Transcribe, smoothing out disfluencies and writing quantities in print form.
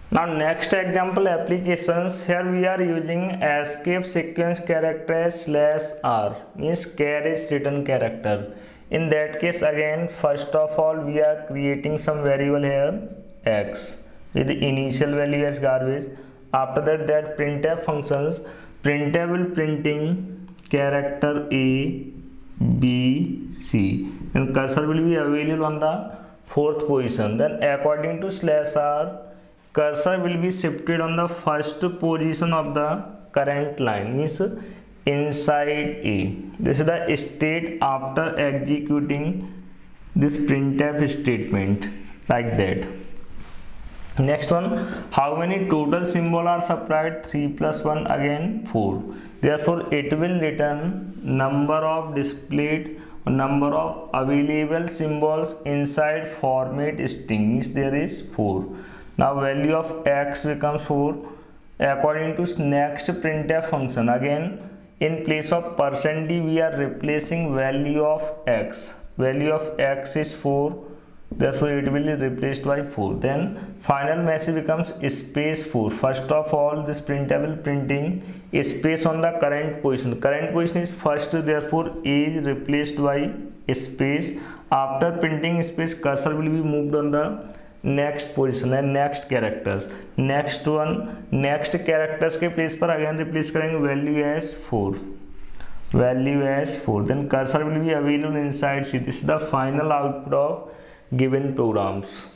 Now next example applications, here we are using escape sequence character /r, means char is return character. In that case again, first of all we are creating some variable here x with the initial value as garbage. After that printf functions, printf will printing character a b c, and cursor will be available on the fourth position. Then according to /r, cursor will be shifted on the first position of the current line, means inside A. This is the state after executing this printf statement, like that. Next one, how many total symbols are supplied? 3 plus 1, again 4. Therefore it will return number of displayed, number of available symbols inside format string, means there is 4. Now value of x becomes 4. According to next printf function, again in place of %d we are replacing value of x. Value of x is 4, therefore it will be replaced by 4. Then final message becomes space 4. First of all, this printf will printing a space on the current position. Current position is first, therefore a is replaced by a space. After printing space, cursor will be moved on the next position and next characters. Next one, next characters के place पर again replace करेंगे value as 4. Value as 4. Then cursor will be available inside C. This is the final output of given programs.